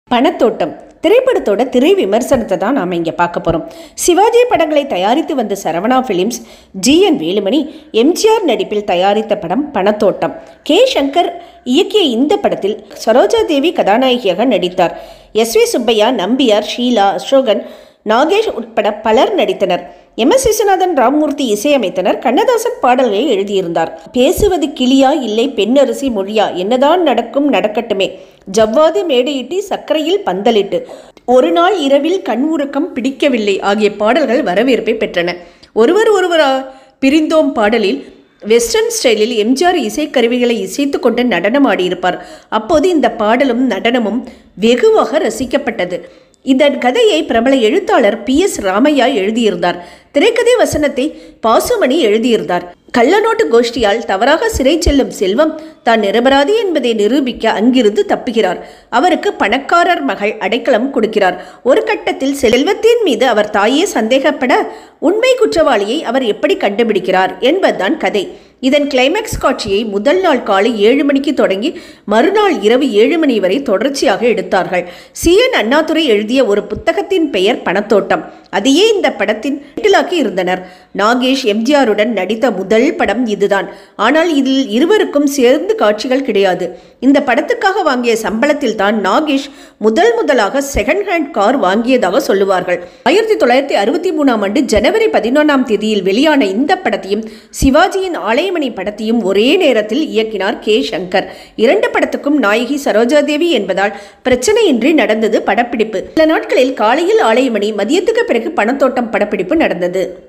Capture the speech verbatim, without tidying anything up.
பணத்தோட்டம் திரைப்படத்தோட திரை விமர்சனத்தை தான் நாம் இங்கே பார்க்க போகிறோம். சிவாஜி படங்களை தயாரித்து வந்த Saravana films G N Velumani MGR நடிப்பில் தயாரித்த படம் பணத்தோட்டம். கே சங்கர் இயக்கிய இந்த படத்தில் சரோஜாதேவி கதாநாயகியாக நடித்தார். எஸ் வி சுப்பையா, நம்பியார், ஷீலா, அசோகன், நாகேஷ் உட்பட பலர் நடித்தனர். எம் எஸ் விஸ்வநாதன், ராமமூர்த்தி இசையமைத்தனர். கண்ணதாசன் பாடல்களை எழுதியிருந்தார். பேசுவது கிளியா இல்லை பெண்ணரசி மொழியா, என்னதான் நடக்கும் நடக்கட்டுமே, ஜவ்வாது மேடையிட்டு சர்க்கரையில் பந்தலிட்டு, ஒரு நாள் இரவில் கண் உறக்கம் பிடிக்கவில்லை ஆகிய பாடல்கள் வரவேற்பை பெற்றன. ஒருவர் ஒருவரா பிரிந்தோம் பாடலில் வெஸ்டர்ன் ஸ்டைலில் எம்ஜிஆர் இசைக்கருவிகளை இசைத்து கொண்டு நடனம் ஆடியிருப்பார். அப்போது இந்த பாடலும் நடனமும் வெகுவாக ரசிக்கப்பட்டது. இதன் கதையை பிரபல எழுத்தாளர் பி எஸ் ராமையா எழுதியிருந்தார். திரைக்கதை வசனத்தை பாசுமணி எழுதியிருந்தார். கள்ளநோட்டு கோஷ்டியால் தவறாக சிறை செல்லும் செல்வம் தான் நிரபராதி என்பதை நிரூபிக்க அங்கிருந்து தப்புகிறார். அவருக்கு பணக்காரர் மகள் அடைக்கலம் கொடுக்கிறார். ஒரு கட்டத்தில் செல்வத்தின் மீது அவர் தாயே சந்தேகப்பட உண்மை குற்றவாளியை அவர் எப்படி கண்டுபிடிக்கிறார் என்பதுதான் கதை. இதன் கிளைமேக்ஸ் காட்சியை முதல் நாள் காலை ஏழு மணிக்கு தொடங்கி மறுநாள் இரவு ஏழு மணி வரை தொடர்ச்சியாக எடுத்தார்கள். சி என் அண்ணாதுரை எழுதிய ஒரு புத்தகத்தின் பெயர் பணத்தோட்டம். அதையே இந்த படத்தின் டைட்டிலாக்கி இருந்தனர். நாகேஷ் எம்ஜிஆருடன் நடித்த முதல் படம் இதுதான். ஆனால் இதில் இருவருக்கும் சேர்ந்து காட்சிகள் கிடையாது. இந்த படத்துக்காக வாங்கிய சம்பளத்தில் தான் நாகேஷ் முதல் முதலாக செகண்ட் ஹேண்ட் கார் வாங்கியதாக சொல்லுவார்கள். ஆயிரத்தி தொள்ளாயிரத்தி அறுபத்தி மூணாம் ஆண்டு ஜனவரி பதினொன்றாம் தேதியில் வெளியான இந்த படத்தையும் சிவாஜியின் ஆலயமணி படத்தையும் ஒரே நேரத்தில் இயக்கினார் கே சங்கர். இரண்டு படத்துக்கும் நாயகி சரோஜாதேவி என்பதால் பிரச்சனையின்றி நடந்தது படப்பிடிப்பு. சில நாட்களில் காலையில் ஆலயமணி, மதியத்துக்கு பிறகு பணத்தோட்டம் படப்பிடிப்பு நடந்தது.